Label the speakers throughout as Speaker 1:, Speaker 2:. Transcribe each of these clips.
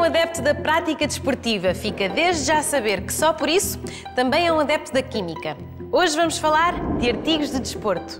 Speaker 1: um adepto da prática desportiva, fica desde já a saber que só por isso também é um adepto da química. Hoje vamos falar de artigos de desporto.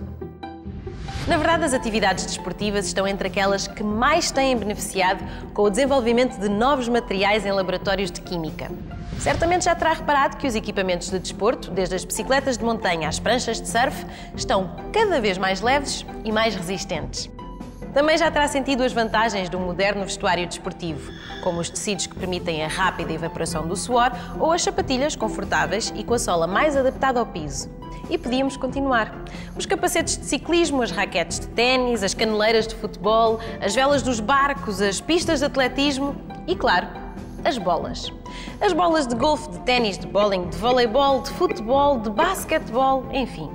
Speaker 1: Na verdade, as atividades desportivas estão entre aquelas que mais têm beneficiado com o desenvolvimento de novos materiais em laboratórios de química. Certamente já terá reparado que os equipamentos de desporto, desde as bicicletas de montanha às pranchas de surf, estão cada vez mais leves e mais resistentes. Também já terá sentido as vantagens de um moderno vestuário desportivo, como os tecidos que permitem a rápida evaporação do suor ou as sapatilhas confortáveis e com a sola mais adaptada ao piso. E podíamos continuar. Os capacetes de ciclismo, as raquetes de ténis, as caneleiras de futebol, as velas dos barcos, as pistas de atletismo e, claro, as bolas. As bolas de golfe, de ténis, de bowling, de voleibol, de futebol, de basquetebol, enfim.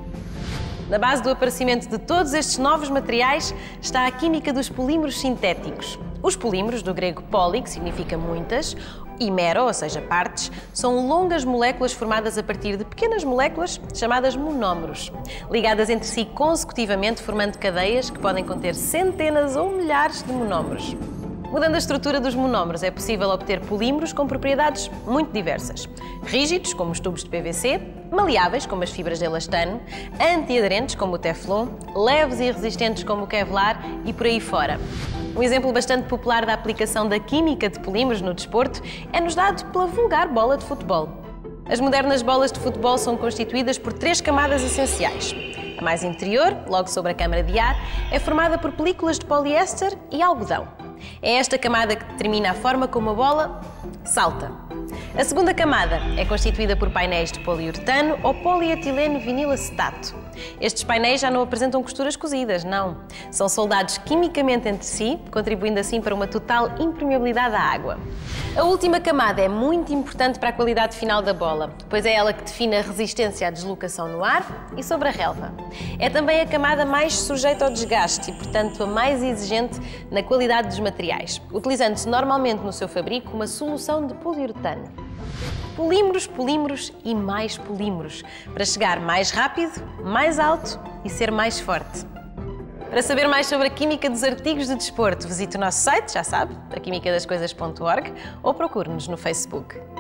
Speaker 1: Na base do aparecimento de todos estes novos materiais está a química dos polímeros sintéticos. Os polímeros, do grego poly, que significa muitas, e mero, ou seja, partes, são longas moléculas formadas a partir de pequenas moléculas chamadas monómeros, ligadas entre si consecutivamente, formando cadeias que podem conter centenas ou milhares de monómeros. Mudando a estrutura dos monómeros, é possível obter polímeros com propriedades muito diversas. Rígidos, como os tubos de PVC, maleáveis, como as fibras de elastano, antiaderentes, como o Teflon, leves e resistentes, como o Kevlar e por aí fora. Um exemplo bastante popular da aplicação da química de polímeros no desporto é-nos dado pela vulgar bola de futebol. As modernas bolas de futebol são constituídas por 3 camadas essenciais. A mais interior, logo sobre a câmara de ar, é formada por películas de poliéster e algodão. É esta camada que determina a forma como a bola salta. A segunda camada é constituída por painéis de poliuretano ou polietileno vinilacetato. Estes painéis já não apresentam costuras cozidas, não. São soldados quimicamente entre si, contribuindo assim para uma total impermeabilidade à água. A última camada é muito importante para a qualidade final da bola, pois é ela que define a resistência à deslocação no ar e sobre a relva. É também a camada mais sujeita ao desgaste e, portanto, a mais exigente na qualidade dos materiais, utilizando-se normalmente no seu fabrico uma solução de poliuretano. Polímeros, polímeros e mais polímeros, para chegar mais rápido, mais alto e ser mais forte. Para saber mais sobre a química dos artigos de desporto, visite o nosso site, já sabe, aquimicadascoisas.org, ou procure-nos no Facebook.